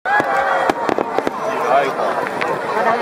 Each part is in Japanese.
まだね。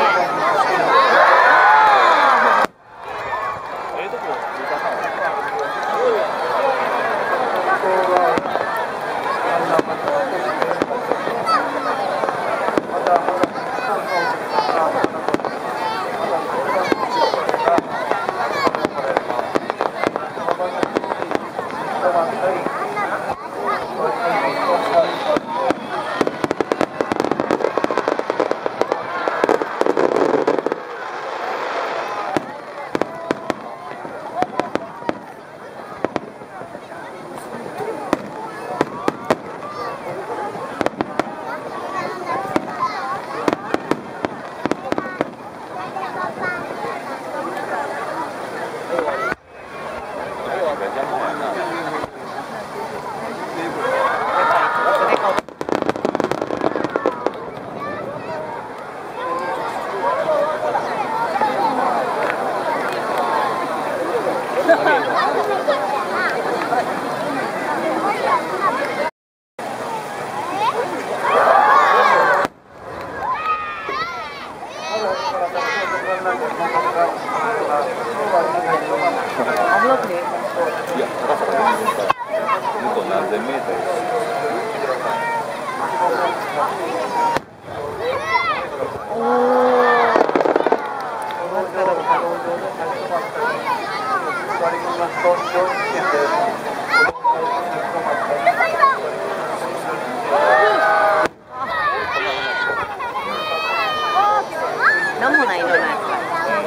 なんもない色のやつか。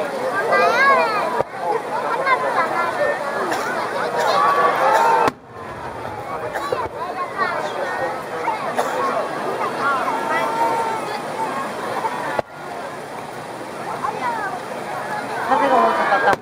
風がもうちょっとあった。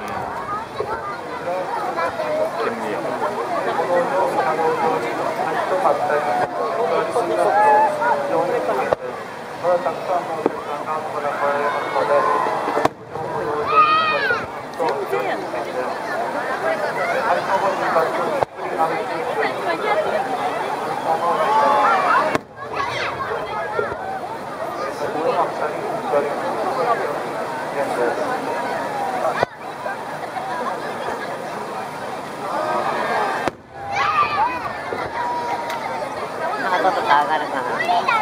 ちょっと上がるかな。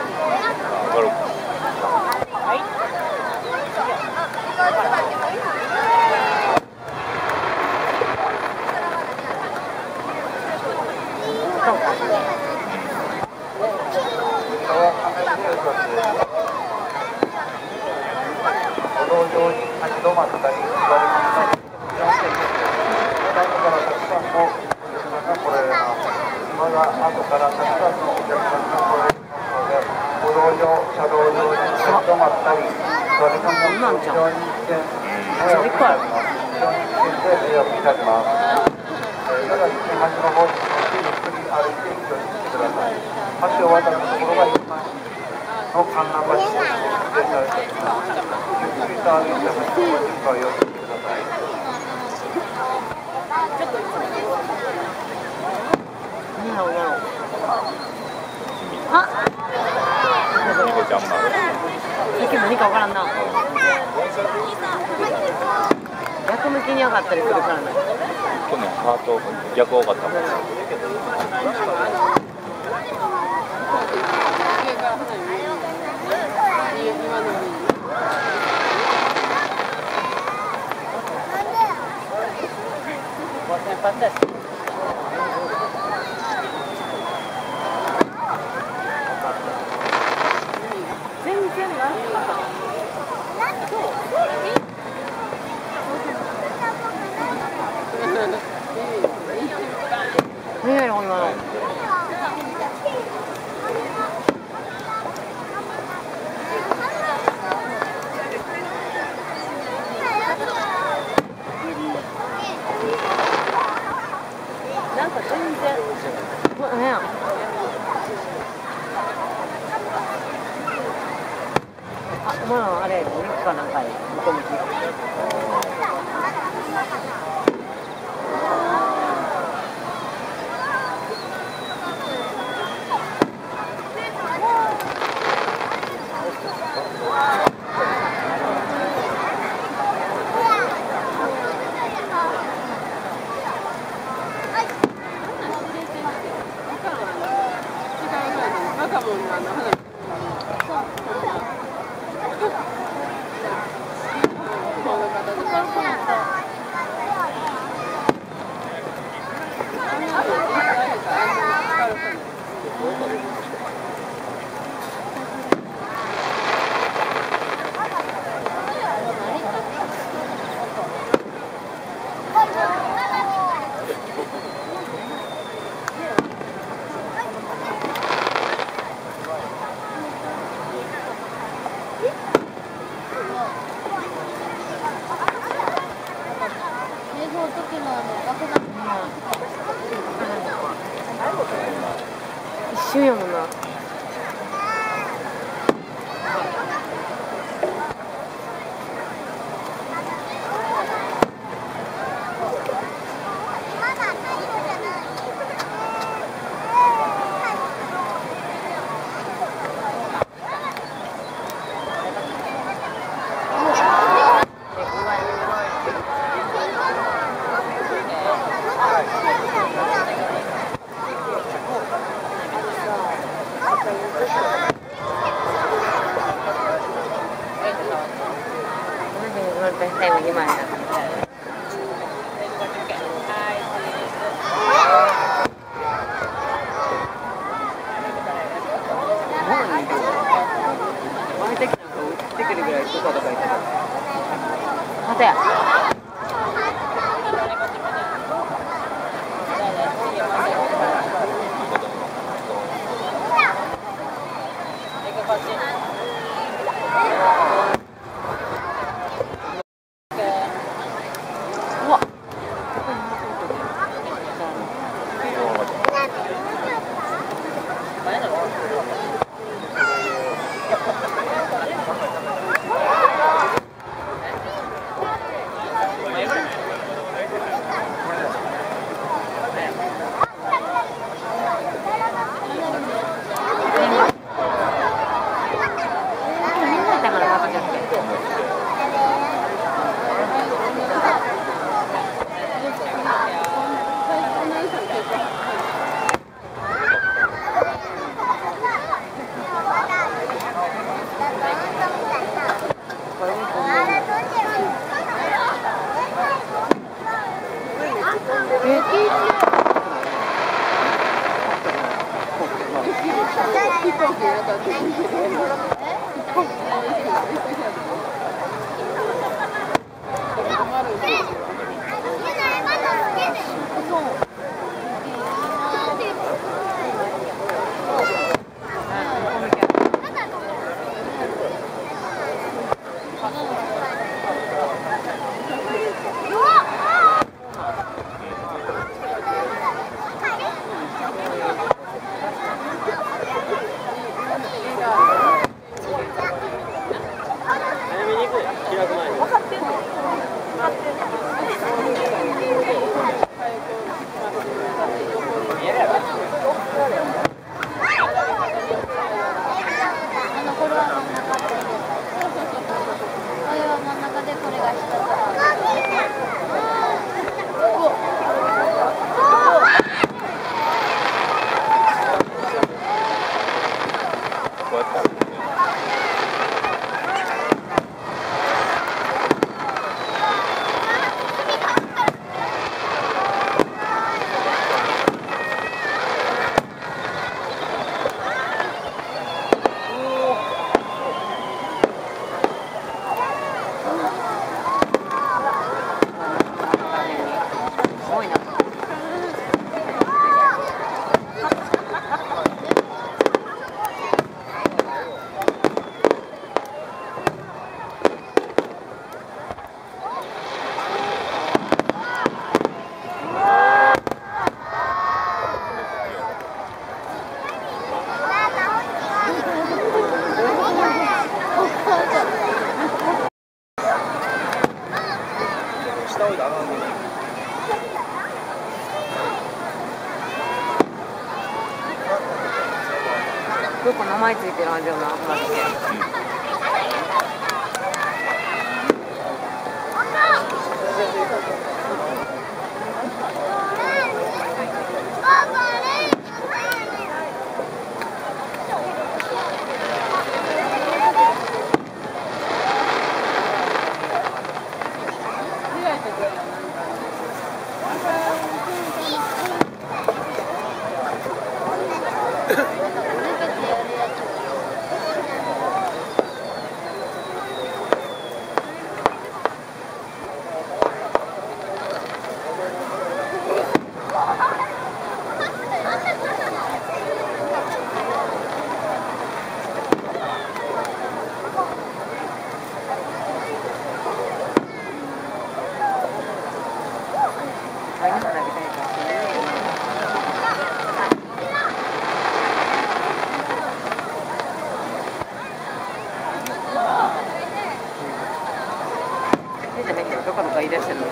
後からたくさんのお客さんが来られますので、歩道上、車道上に止まったり、それからも非常に危険、迷惑になります。非常に危険で迷惑になります。ただし、橋の方にゆっくり歩いて移動してください。橋を渡るところが一般の観覧橋として指定されています。ゆっくりと歩いて橋の方には寄ってください。 あ、猫ちゃんも。さっき何かわからんな。逆向きに上がったりするからね。 去年ハート逆多かったもん。 全然なんか。何やろこんなの。なんか全然。何や。あ、まああれ肉かなんか向こう向き。 一瞬やもんな。最後2枚だ。前的なんか売ってくるぐらいとかとか言ってた。またや。どこ名前ついてるはずよな、マジで。 言い出してるの。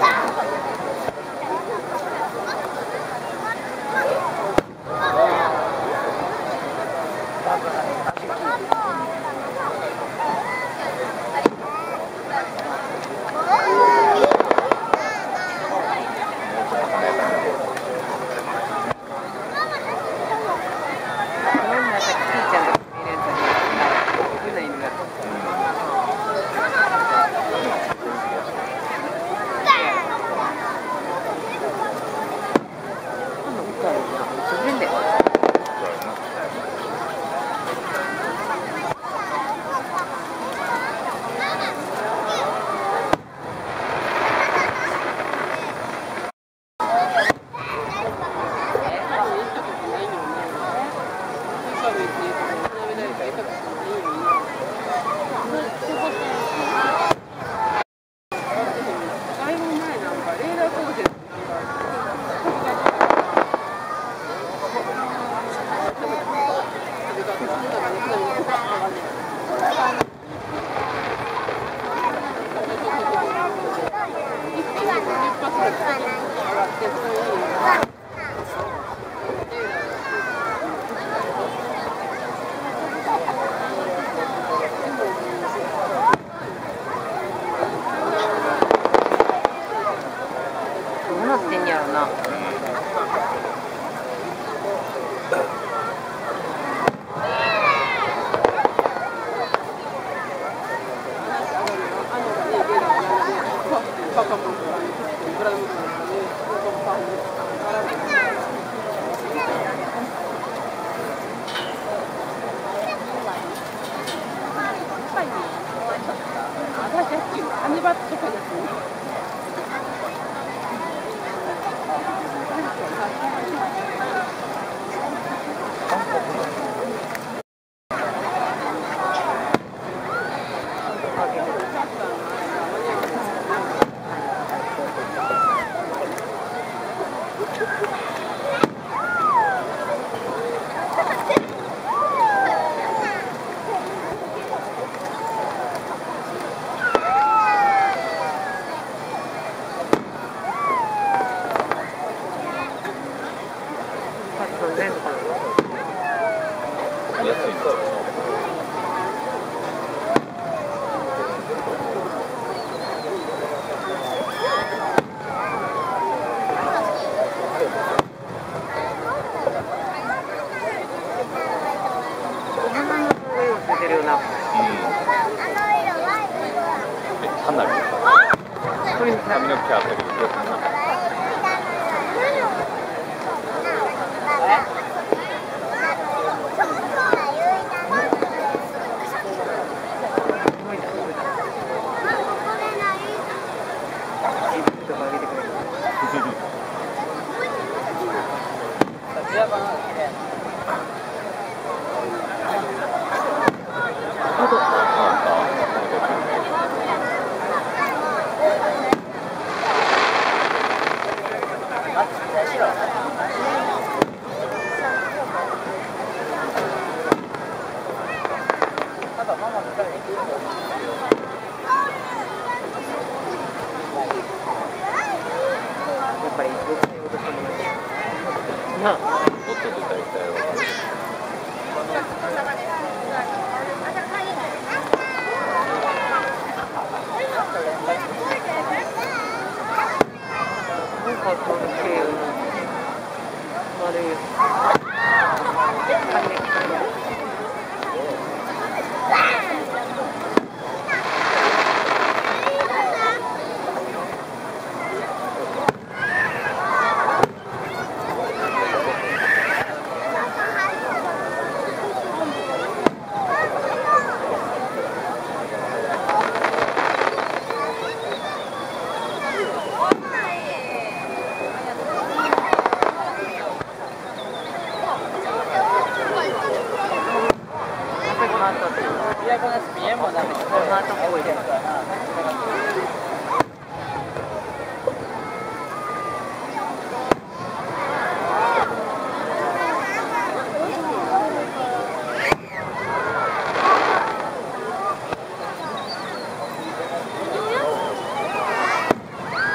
こ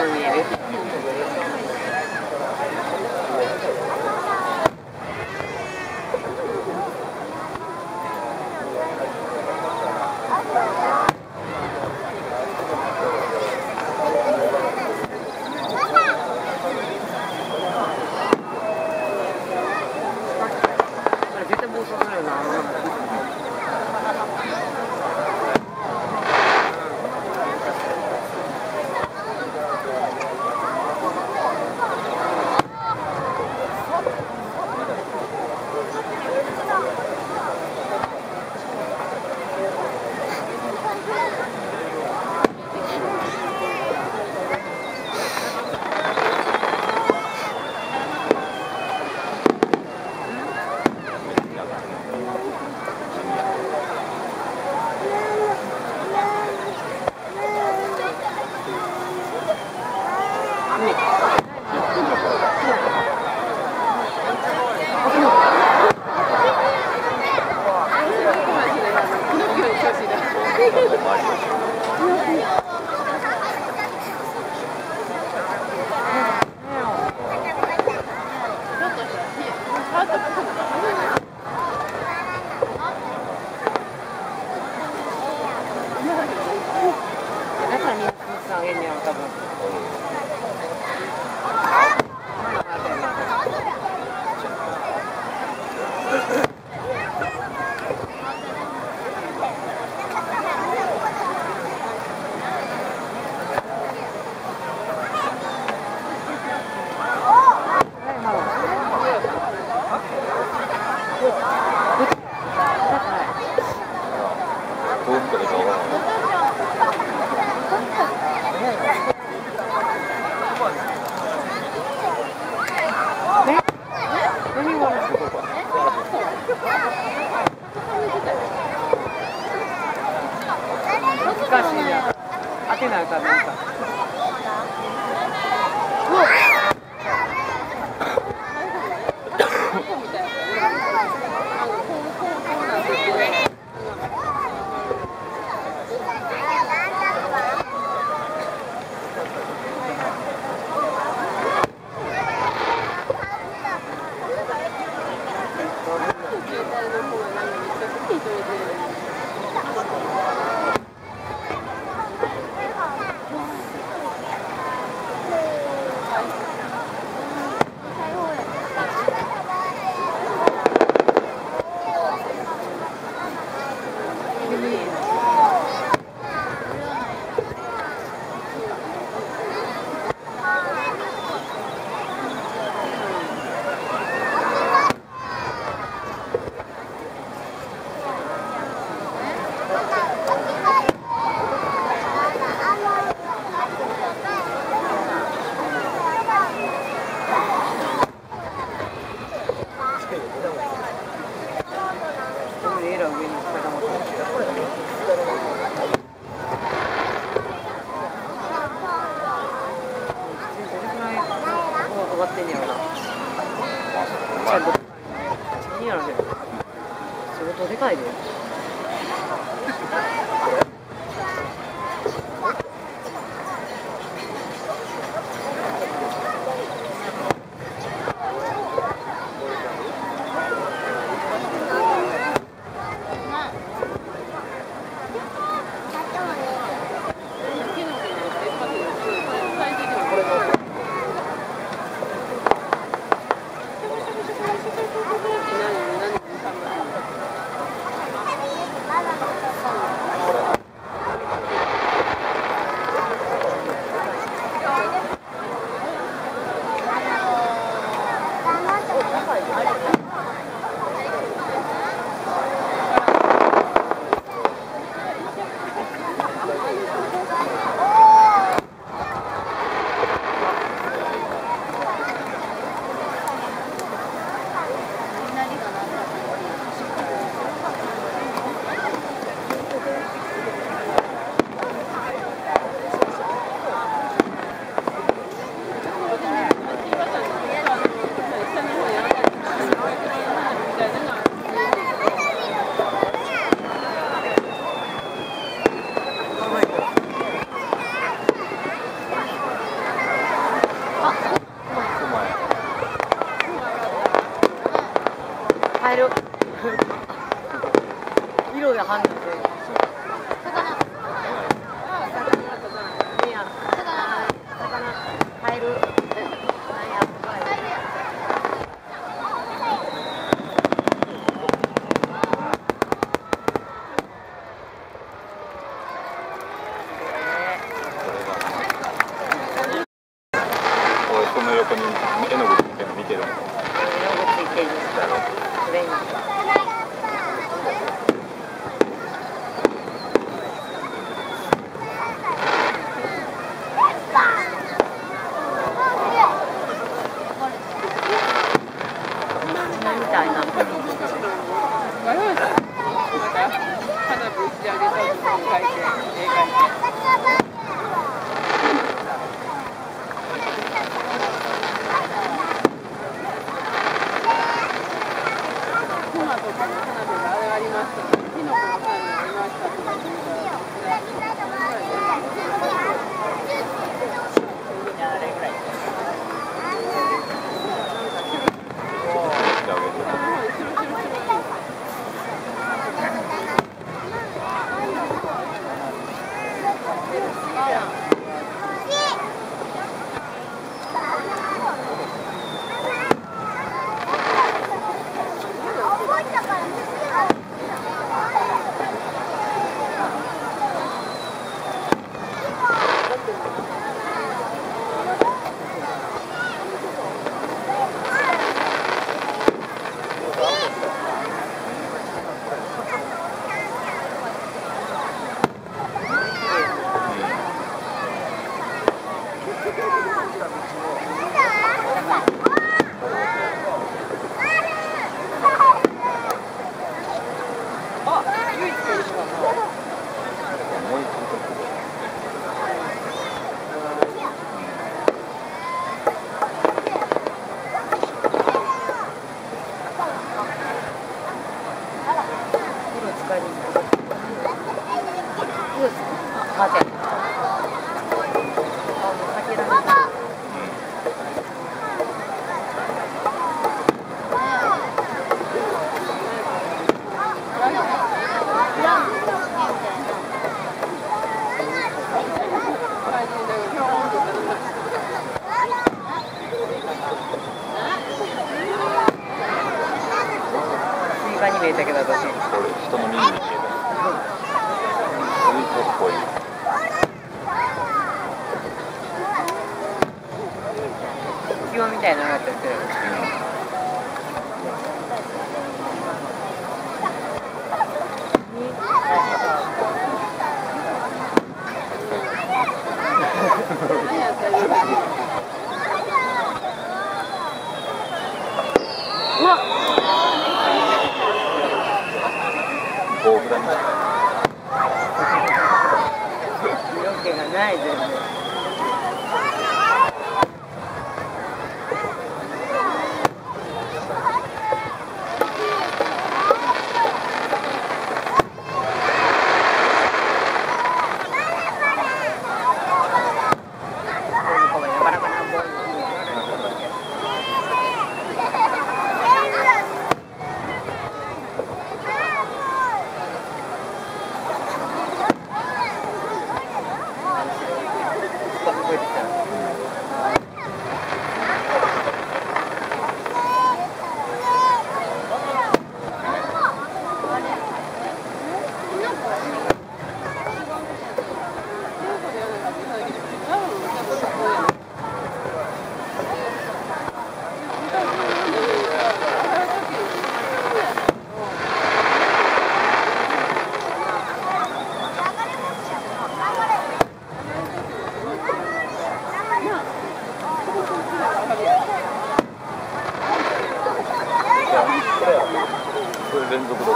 見える。絶対暴走するよな。だからみんなあげんねやろ多分。難しいな。当てないからなんか。相当でかいで。 色で判断してる。カエル。 この横に絵の具ついてるの見てるの。 絵の具ついてる。それに。みたいな。 花火打ち上げたところに書いて、絵描いて。トマトと花火があれありました。キノコの花火がありましたとか言ったら。 に見えたけど私。 人の耳に見えた。スイートっぽい。 浮き輪みたいなのがあったりする。うわっ。 豊富だね。 色気がない全然。 これ連続動画。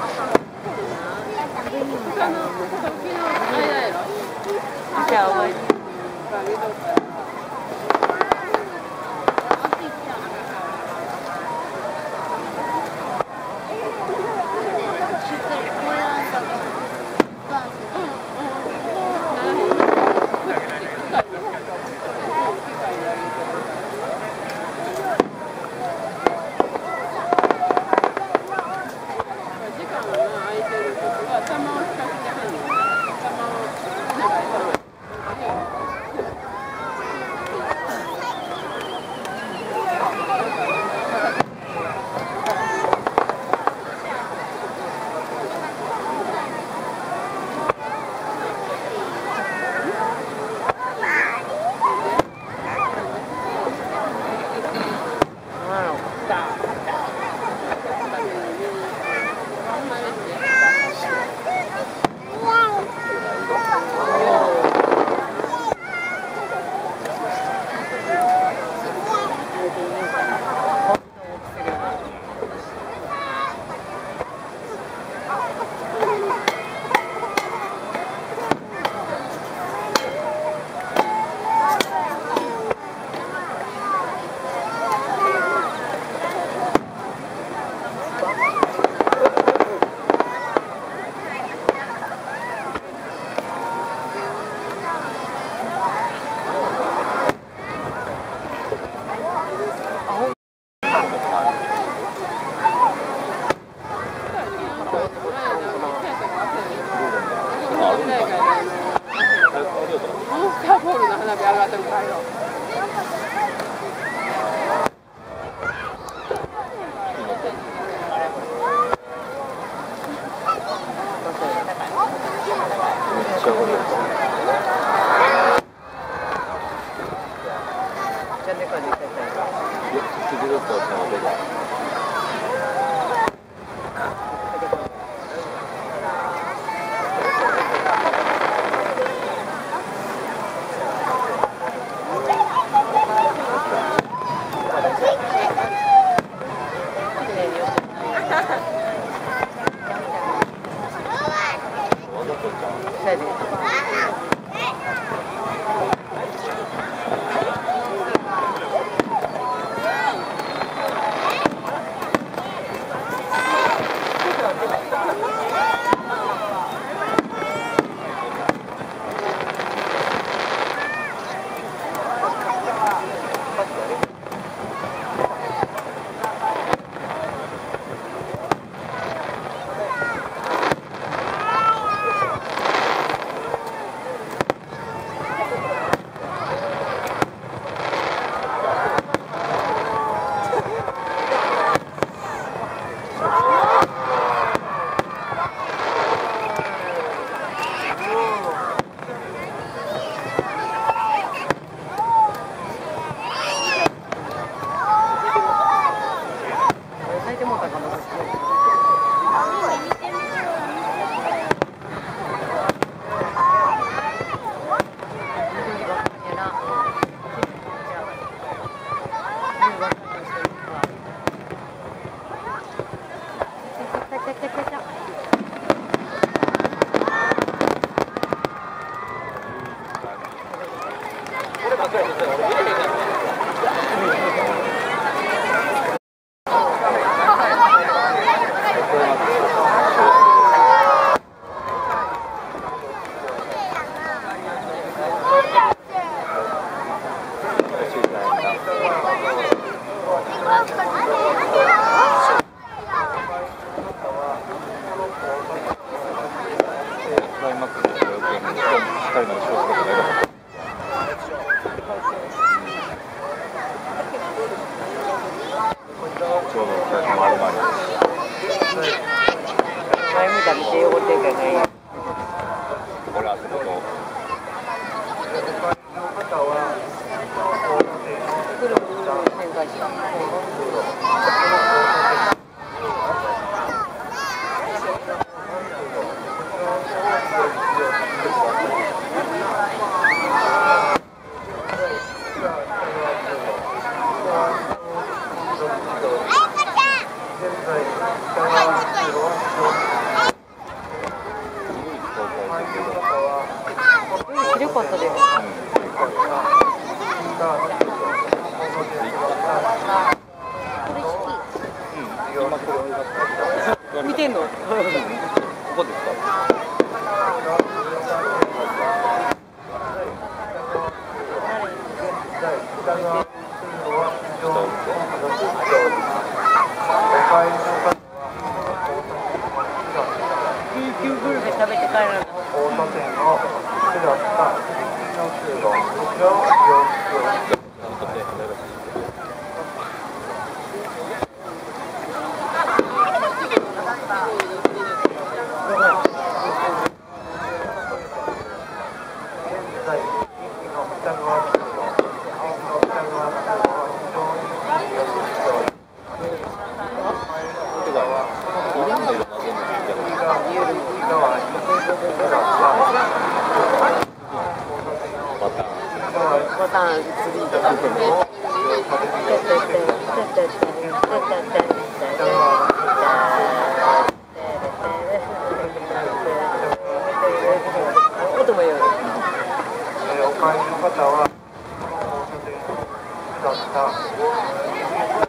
じゃあ覚えて。 から見とったら。 2人の勝負とかね。 見てんの？ ここですか？ B級グルメ食べて帰らなかった。ボタン釣りとか。音もいいよね。 お帰りの方は交差点下った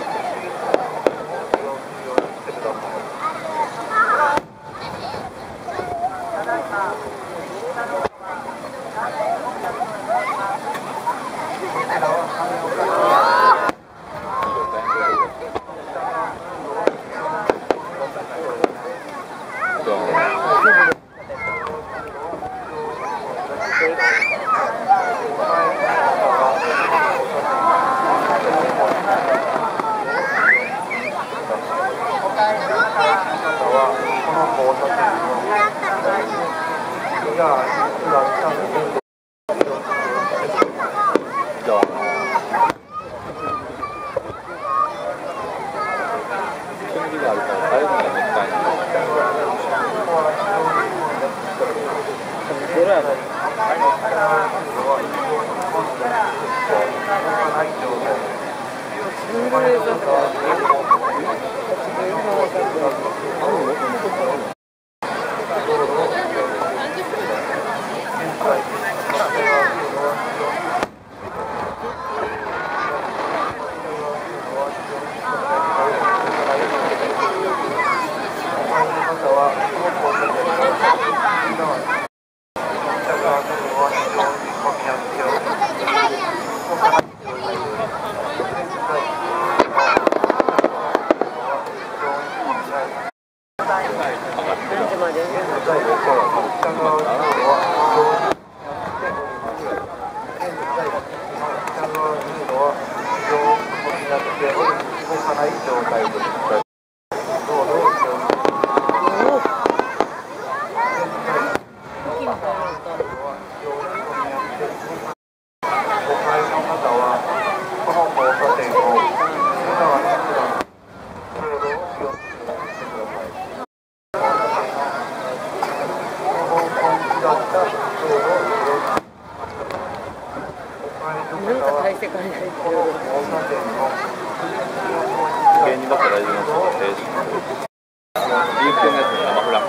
芸人だったら大丈夫なんですけど、リーフ系のやつに生フランク。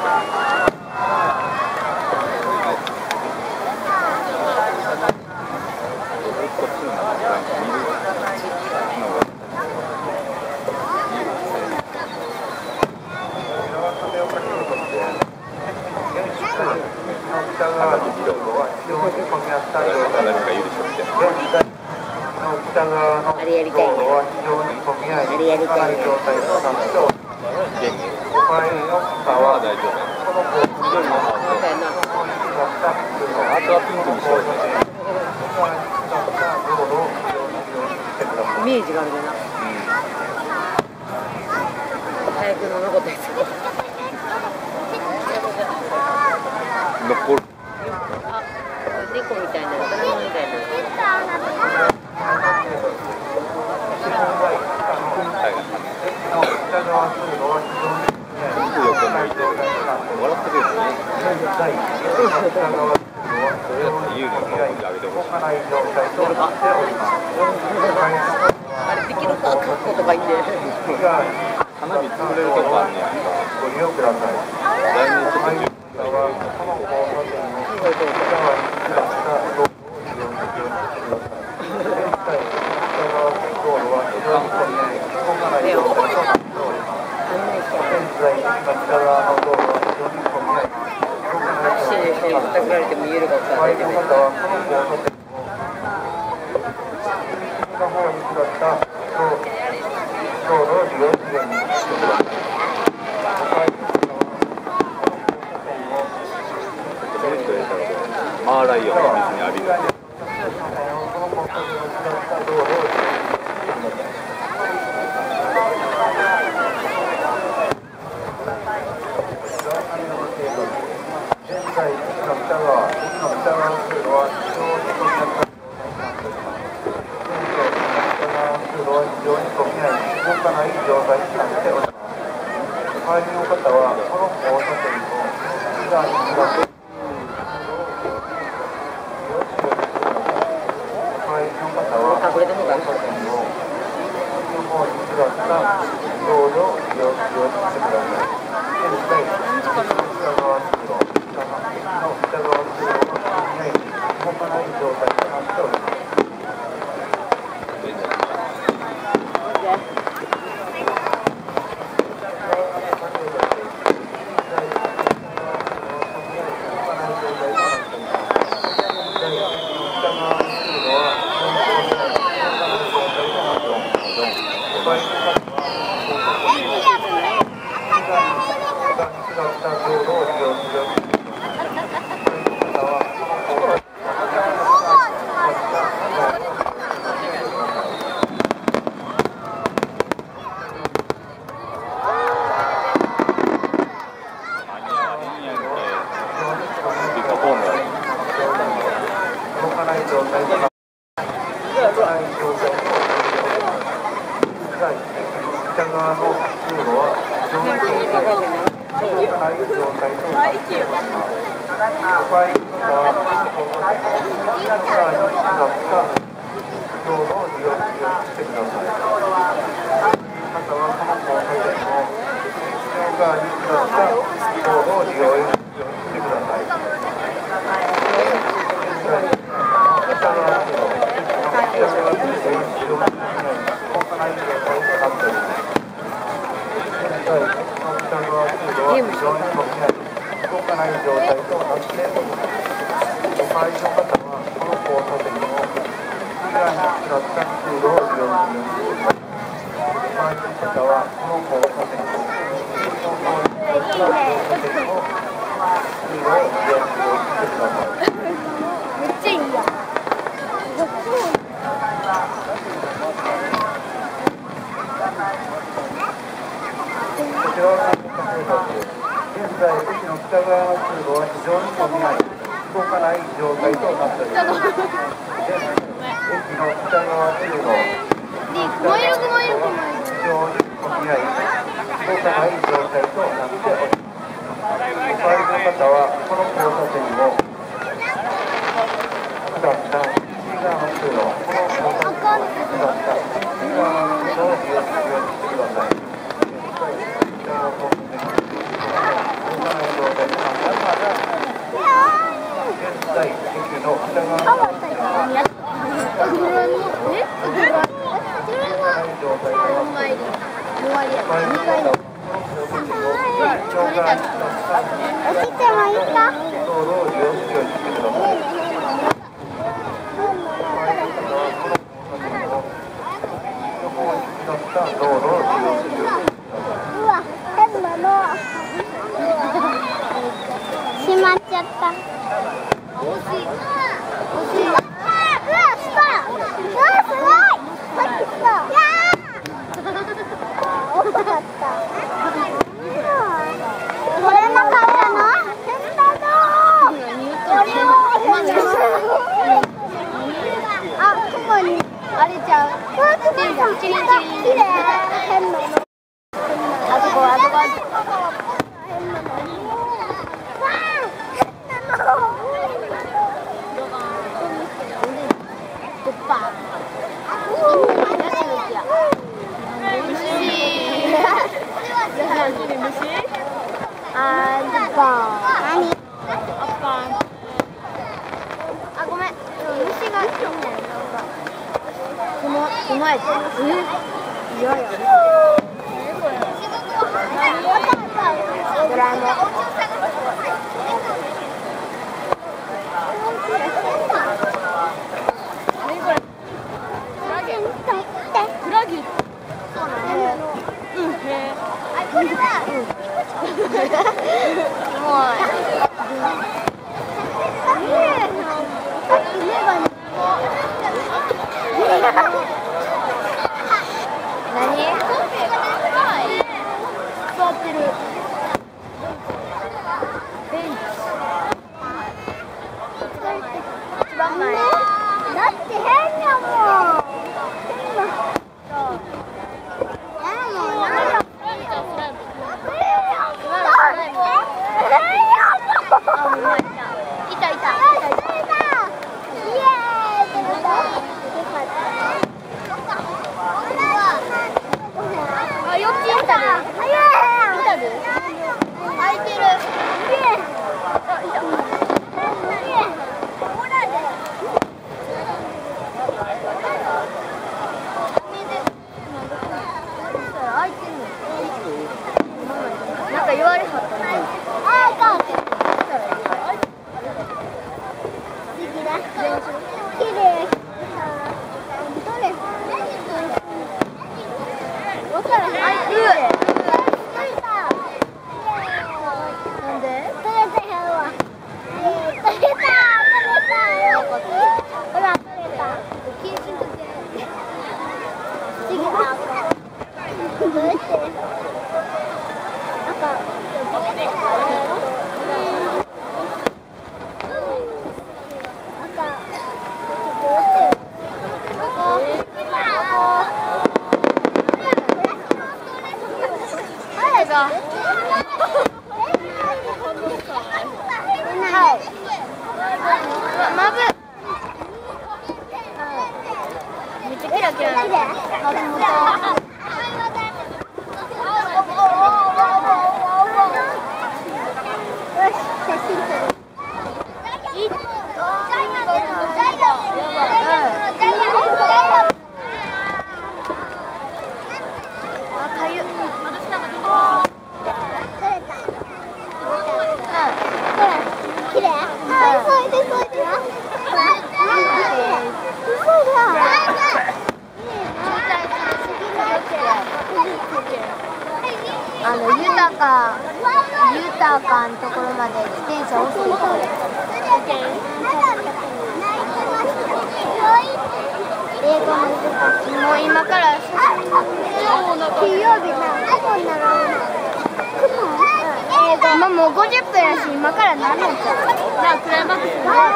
こっちの生フランク見る。 あれやりたいね。あれやりたいね。 は大丈夫。緑のハートはピンクにしようね。 イメージがあるな。早くの残ったやつ。 残る。 あ、猫みたいな、ドラえもんみたいな。 全部横向いてる。笑ってるよね。それだったら有利に守ってあげてほしい。 あれできるか、カッコとかいいんで。 花火潰れるとこあんねやんか。来年ちょっといよ、水に浴びる。 なんか言われはったね。きれい。わからへん。なんで？取れたよ。取れた。ほら取れた。禁止して。次だ。どうやって？なんか。めっちゃキラキラ。豊かなところまで自転車遅いから。英語の難しい。もう今から金曜日な雲になる。今もう50分やし、今から何年か。じゃあクライマックスになる。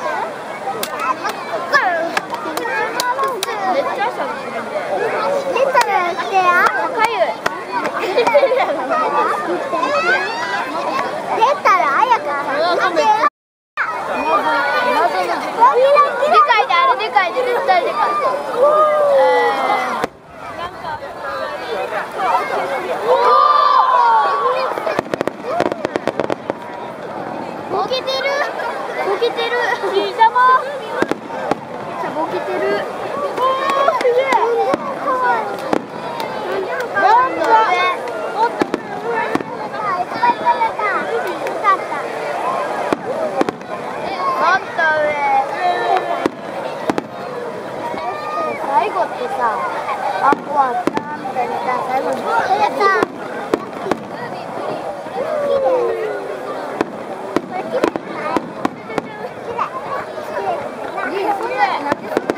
めっちゃしゃべるんで。出たら来てや。かゆい。出たらあやか。でかいであれでかいで絶対でかい。ボケてる。ボケてる。ちいさま。ボケてる。すげえ。なんだ。最後ってさ、あ、終わったみたいなさ、最後にこれさ、きれい。これきれいじゃない？きれい。きれい。なんでそんなに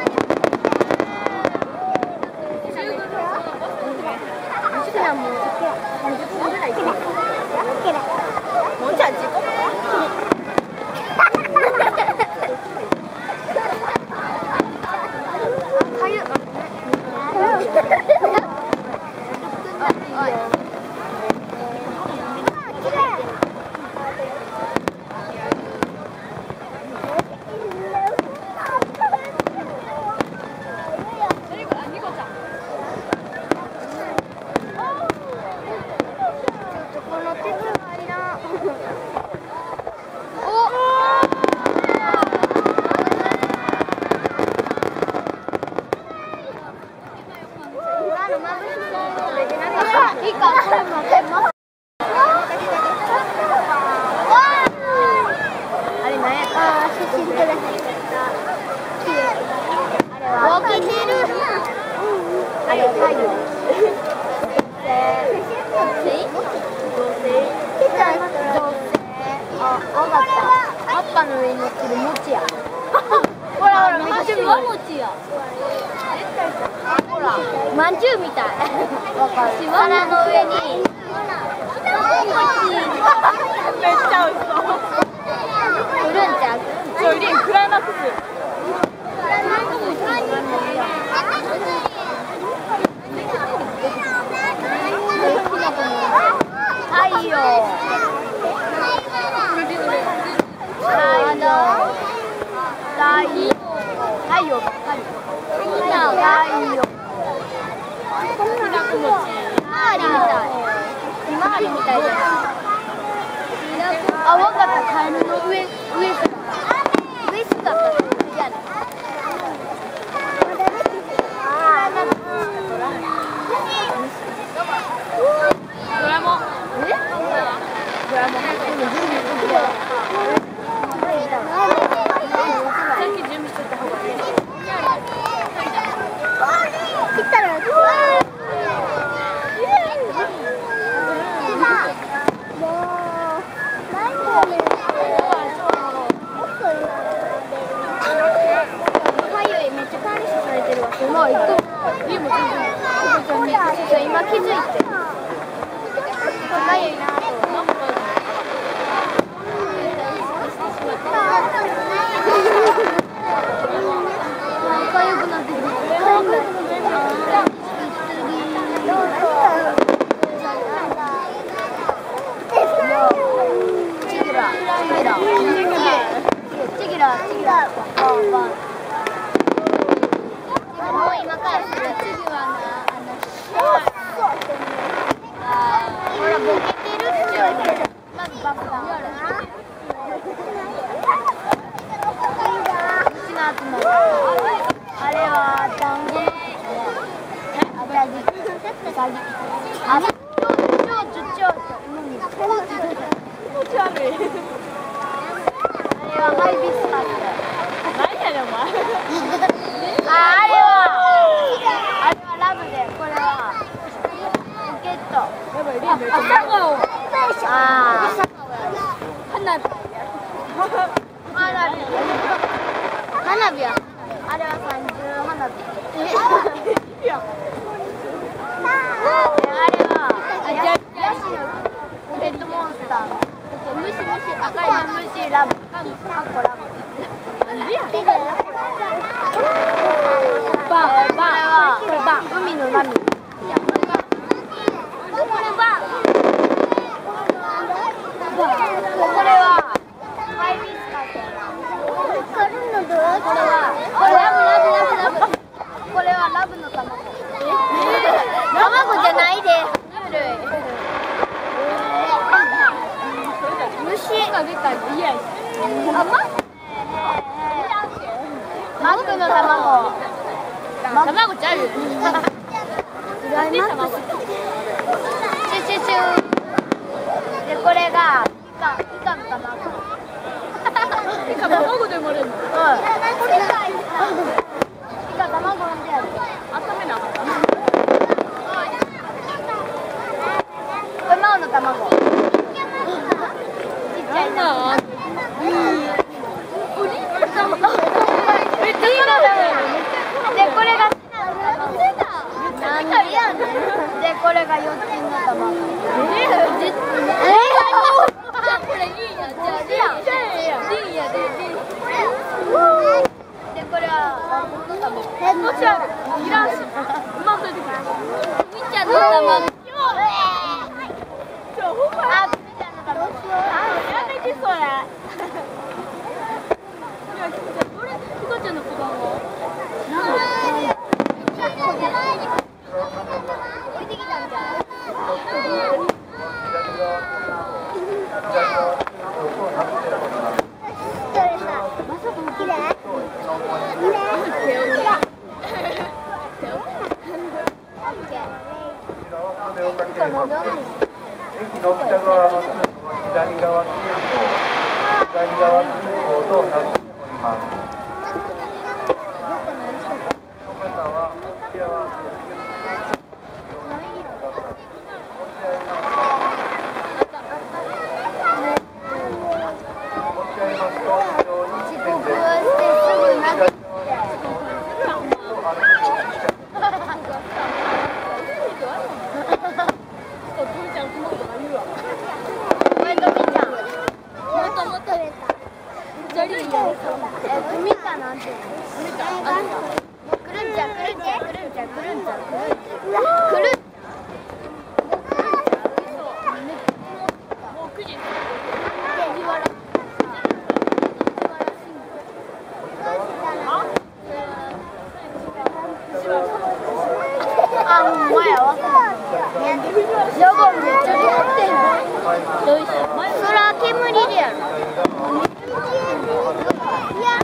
もう30分ぐらいきれい。もうじゃあ自己まんじゅうみたい。わかる。皿の上に。めっちゃ美味しそう。来るんちゃう？そう、クライマックス。 あ、わかった。カエルの上姿。上姿。じゃあね。 ドラえもん。 え？ドラえもん。 さっき準備しとった方がいい。 切ったら。今気づいて。仲良いなと。仲良くなってる。あれは団子。ハイビスカス。 何やねんお前。 あれはラブで、これはポケット。 やばい、リーめっちゃ長尾。 花火や。あれは30花火。あれはヤシのポケットモンスターの虫赤い虫ラブ。かっこラブ。これバン。海の波。これはハイビスカス。これはラブの卵。卵じゃないで。虫が出たら嫌やし。マックの卵。 卵ちゃうよ。 チュチュチュ。でこれがイカの卵。 イカ卵でもれんの。 イカ卵産んでやる。 温めな。 これマオの卵。ちっちゃいな。でこれがでこれが4つの卵。これリンや。リンやで。でこれは僕の卵。 どちらいらんし。うまくできる。 みーちゃんの卵。あ、みーちゃんの卵。 やめてそれ。いや、これピカちゃんの子供。 置いてきたんじゃん。 駅の北側の左側にあ、ほんまやわ。やばい、めっちゃ似合ってんの。どうした？そら煙でやろ。いや、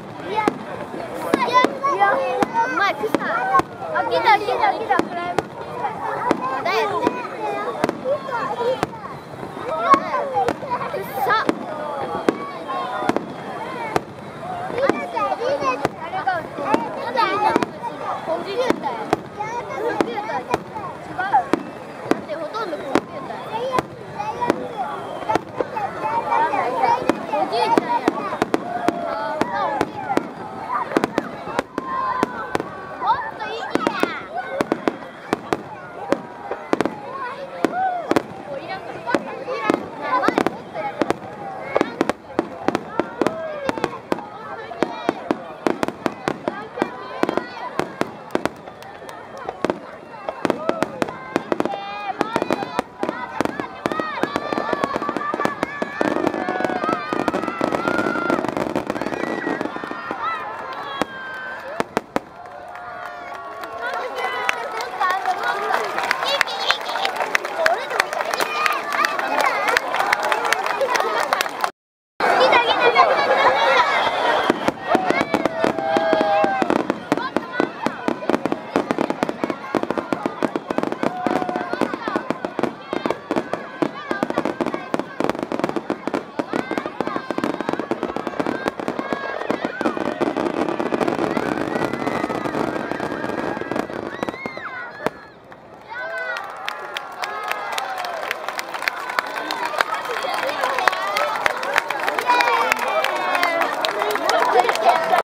お前草。あ、来た。クライマー。まだやって。草。誰がコンピューターや。